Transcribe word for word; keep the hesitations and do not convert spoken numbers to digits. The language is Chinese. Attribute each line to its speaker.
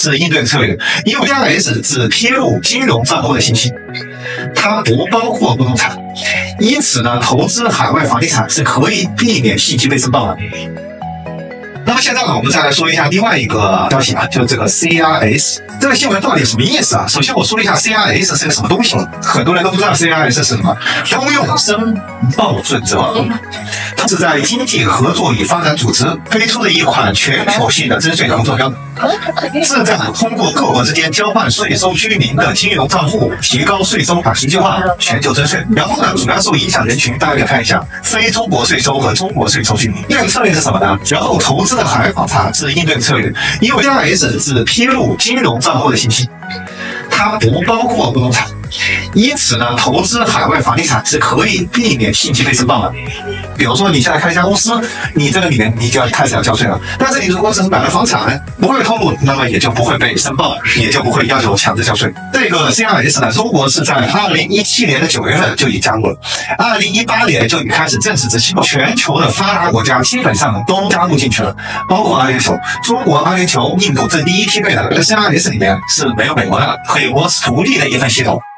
Speaker 1: 是应对策略，因为 C R S 只披露金融账户的信息，它不包括不动产，因此呢，投资海外房地产是可以避免信息被申报的。那么现在呢，我们再来说一下另外一个消息啊，就是这个 C R S 这个新闻到底什么意思啊？首先我说一下 C R S 是个什么东西，很多人都不知道 C R S 是什么，通用申报准则，它是在经济合作与发展组织推出的一款全球性的征税合作标准，旨在通过各国之间交换税收居民的金融账户，提高税收可实际化，全球征税。然后呢，主要受影响人群大家可以看一下，非中国税收和中国税收居民。应对策略是什么呢？然后投资的海外房产是应对策略，因为 C R S 只披露金融账户的信息，它不包括不动产，因此呢，投资海外房地产是可以避免信息被申报的。比如说你现在开一家公司，你这个里面你就要开始要交税了，但是你如果只是买了房产，不会透露，那么也就不会被申报，也就不会要求强制交税。这个 C R S 呢，中国是在二零一七年的九月份就已加入了，二零一八年就已开始正式执行，全球的发达国家基本上都加入进去了，包括阿联酋。中国、阿联酋、印度这第一梯队的 C R S 里面是没有美国的，可以说是独立的一份系统。